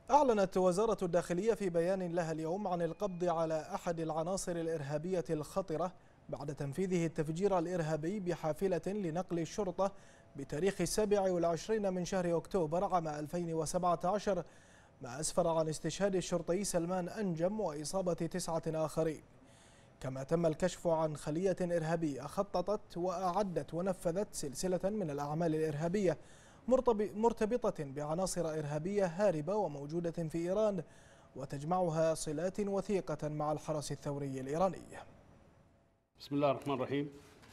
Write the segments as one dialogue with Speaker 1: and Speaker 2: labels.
Speaker 1: أعلنت وزارة الداخلية في بيان لها اليوم عن القبض على أحد العناصر الإرهابية الخطرة بعد تنفيذه التفجير الإرهابي بحافلة لنقل الشرطة بتاريخ 27 من شهر أكتوبر عام 2017، ما أسفر عن استشهاد الشرطي سلمان أنجم وإصابة 9 آخرين. كما تم الكشف عن خلية إرهابية خططت وأعدت ونفذت سلسلة من الأعمال الإرهابية مرتبطة بعناصر إرهابية هاربة وموجودة في إيران وتجمعها صلات وثيقة مع الحرس الثوري الإيراني.
Speaker 2: بسم الله الرحمن الرحيم.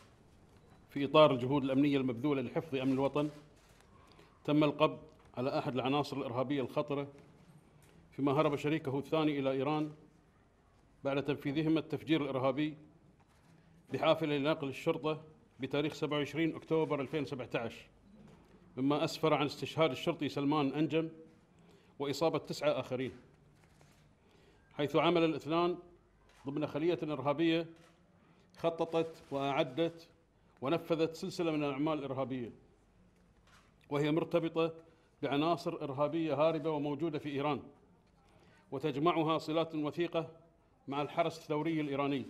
Speaker 2: في إطار الجهود الأمنية المبذولة لحفظ أمن الوطن، تم القبض على أحد العناصر الإرهابية الخطرة فيما هرب شريكه الثاني إلى إيران بعد تنفيذهما التفجير الإرهابي بحافلة لنقل الشرطة بتاريخ 27 أكتوبر 2017، مما أسفر عن استشهاد الشرطي سلمان أنجم وإصابة 9 آخرين، حيث عمل الاثنان ضمن خلية إرهابية خططت وأعدت ونفذت سلسلة من الأعمال الإرهابية، وهي مرتبطة بعناصر إرهابية هاربة وموجودة في إيران وتجمعها صلات وثيقة مع الحرس الثوري الإيراني.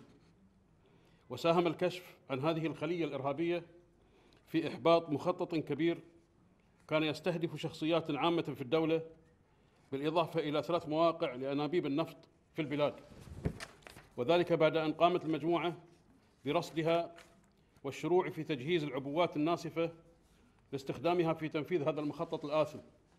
Speaker 2: وساهم الكشف عن هذه الخلية الإرهابية في إحباط مخطط كبير كان يستهدف شخصيات عامة في الدولة، بالإضافة إلى 3 مواقع لأنابيب النفط في البلاد، وذلك بعد أن قامت المجموعة برصدها والشروع في تجهيز العبوات الناسفة لاستخدامها في تنفيذ هذا المخطط الآثم.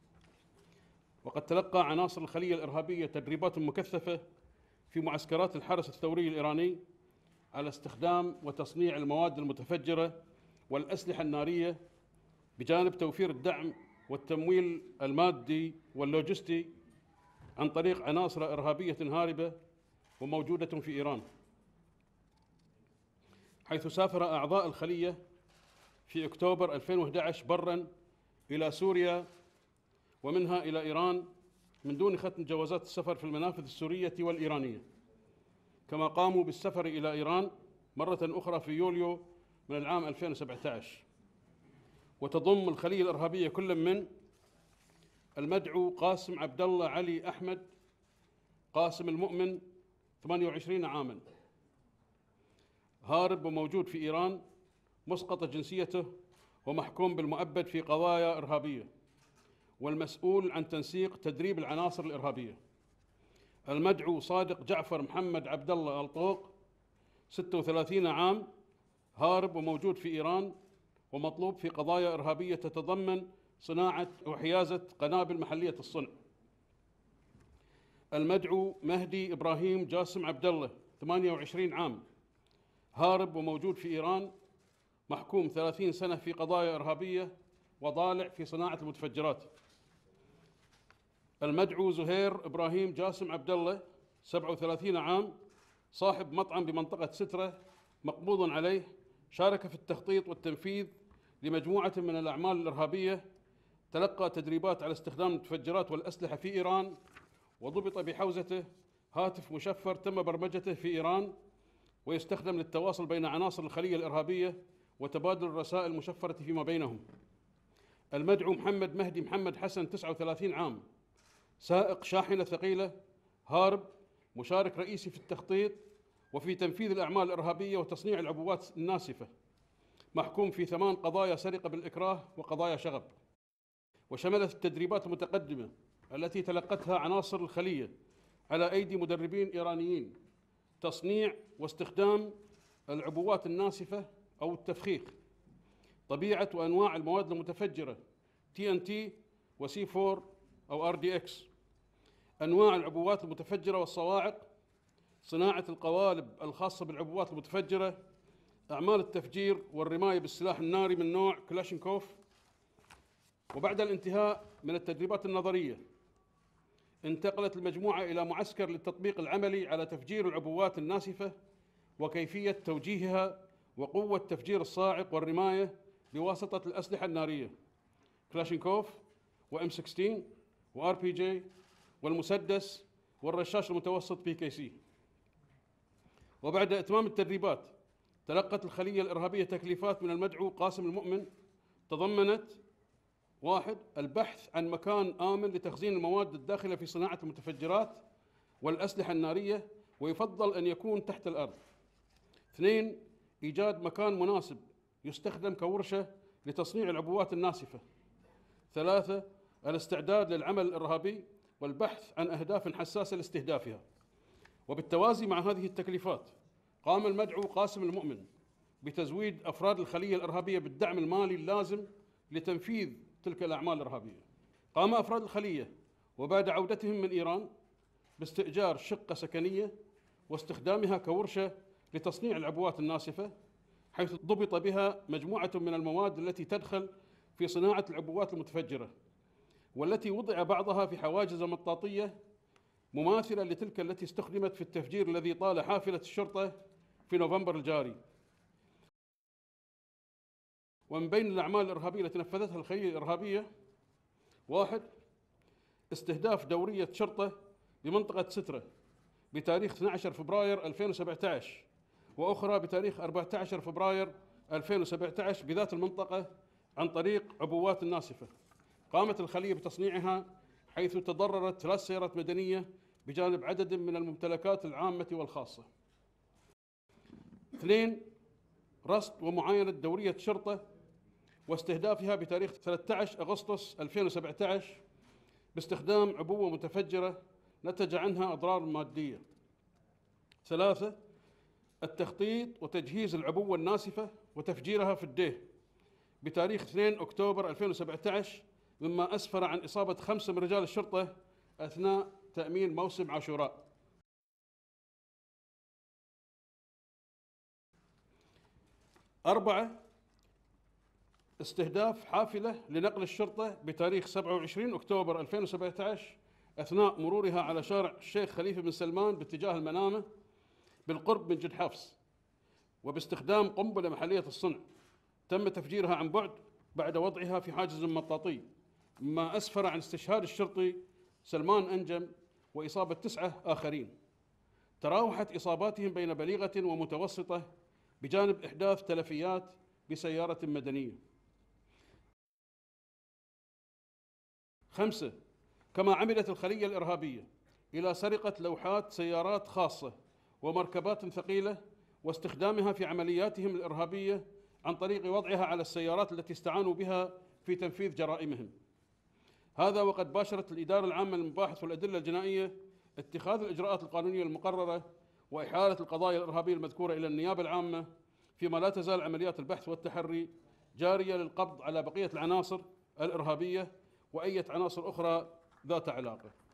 Speaker 2: وقد تلقى عناصر الخلية الإرهابية تدريبات مكثفة في معسكرات الحرس الثوري الإيراني على استخدام وتصنيع المواد المتفجرة والأسلحة النارية، بجانب توفير الدعم والتمويل المادي واللوجستي عن طريق عناصر إرهابية هاربة وموجودة في إيران، حيث سافر أعضاء الخلية في أكتوبر 2011 برا إلى سوريا ومنها إلى إيران من دون ختم جوازات السفر في المنافذ السورية والإيرانية، كما قاموا بالسفر إلى إيران مرة أخرى في يوليو من العام 2017. وتضم الخلية الإرهابية كل من المدعو قاسم عبد الله علي أحمد قاسم المؤمن 28 عاما، هارب وموجود في إيران، مسقط جنسيته ومحكوم بالمؤبد في قضايا إرهابية، والمسؤول عن تنسيق تدريب العناصر الإرهابية. المدعو صادق جعفر محمد عبد الله الطوق 36 عام، هارب وموجود في إيران ومطلوب في قضايا إرهابية تتضمن صناعة وحيازة قنابل محلية الصنع. المدعو مهدي إبراهيم جاسم عبد الله 28 عام، هارب وموجود في إيران، محكوم 30 سنة في قضايا إرهابية وضالع في صناعة المتفجرات. المدعو زهير إبراهيم جاسم عبد الله 37 عام، صاحب مطعم بمنطقة سترة، مقبوض عليه، شارك في التخطيط والتنفيذ لمجموعة من الأعمال الإرهابية، تلقى تدريبات على استخدام المتفجرات والأسلحة في إيران، وضبط بحوزته هاتف مشفر تم برمجته في إيران ويستخدم للتواصل بين عناصر الخلية الإرهابية وتبادل الرسائل المشفرة فيما بينهم. المدعو محمد مهدي محمد حسن 39 عام، سائق شاحنة ثقيلة، هارب، مشارك رئيسي في التخطيط وفي تنفيذ الأعمال الإرهابية وتصنيع العبوات الناسفة، محكوم في 8 قضايا سرقة بالإكراه وقضايا شغب. وشملت التدريبات المتقدمة التي تلقتها عناصر الخلية على أيدي مدربين إيرانيين تصنيع واستخدام العبوات الناسفة أو التفخيخ، طبيعة وأنواع المواد المتفجرة TNT و C4 أو RDX، أنواع العبوات المتفجرة والصواعق، صناعة القوالب الخاصة بالعبوات المتفجرة، أعمال التفجير والرماية بالسلاح الناري من نوع كلاشينكوف. وبعد الانتهاء من التدريبات النظرية انتقلت المجموعة إلى معسكر للتطبيق العملي على تفجير العبوات الناسفة وكيفية توجيهها وقوة تفجير الصاعق والرماية بواسطة الأسلحة النارية كلاشينكوف وM16 وRPG والمسدس والرشاش المتوسط PKC. وبعد إتمام التدريبات تلقت الخلية الإرهابية تكليفات من المدعو قاسم المؤمن تضمنت 1. البحث عن مكان آمن لتخزين المواد الداخلة في صناعة المتفجرات والأسلحة النارية، ويفضل أن يكون تحت الأرض. 2. إيجاد مكان مناسب يستخدم كورشة لتصنيع العبوات الناسفة. 3. الاستعداد للعمل الإرهابي والبحث عن أهداف حساسة لاستهدافها. وبالتوازي مع هذه التكليفات قام المدعو قاسم المؤمن بتزويد أفراد الخلية الإرهابية بالدعم المالي اللازم لتنفيذ تلك الأعمال الإرهابية. قام أفراد الخلية وبعد عودتهم من إيران باستئجار شقة سكنية واستخدامها كورشة لتصنيع العبوات الناسفة، حيث ضبط بها مجموعة من المواد التي تدخل في صناعة العبوات المتفجرة، والتي وضع بعضها في حواجز مطاطية مماثلة لتلك التي استخدمت في التفجير الذي طال حافلة الشرطة في نوفمبر الجاري. ومن بين الأعمال الإرهابية التي نفذتها الخلية الإرهابية: 1. استهداف دورية شرطة بمنطقة سترة بتاريخ 12 فبراير 2017، وأخرى بتاريخ 14 فبراير 2017 بذات المنطقة عن طريق عبوات ناسفة. قامت الخلية بتصنيعها، حيث تضررت 3 سيارات مدنية بجانب عدد من الممتلكات العامة والخاصة. 2. رصد ومعاينة دورية شرطة واستهدافها بتاريخ 13 أغسطس 2017 باستخدام عبوة متفجرة نتج عنها أضرار مادية. 3. التخطيط وتجهيز العبوة الناسفة وتفجيرها في الديه بتاريخ 2 أكتوبر 2017، مما أسفر عن إصابة 5 من رجال الشرطة أثناء تأمين موسم عاشوراء. 4. استهداف حافلة لنقل الشرطة بتاريخ 27 أكتوبر 2017 أثناء مرورها على شارع الشيخ خليفة بن سلمان باتجاه المنامة بالقرب من جد حفص، وباستخدام قنبلة محلية الصنع تم تفجيرها عن بعد وضعها في حاجز مطاطي، مما أسفر عن استشهاد الشرطي سلمان أنجم وإصابة 9 آخرين. تراوحت إصاباتهم بين بليغة ومتوسطة بجانب إحداث تلفيات بسيارة مدنية. 5. كما عملت الخلية الإرهابية إلى سرقة لوحات سيارات خاصة ومركبات ثقيلة واستخدامها في عملياتهم الإرهابية عن طريق وضعها على السيارات التي استعانوا بها في تنفيذ جرائمهم. هذا وقد باشرت الإدارة العامة للمباحث والأدلة الجنائية اتخاذ الإجراءات القانونية المقررة وإحالة القضايا الإرهابية المذكورة إلى النيابة العامة، فيما لا تزال عمليات البحث والتحري جارية للقبض على بقية العناصر الإرهابية وأية عناصر أخرى ذات علاقة.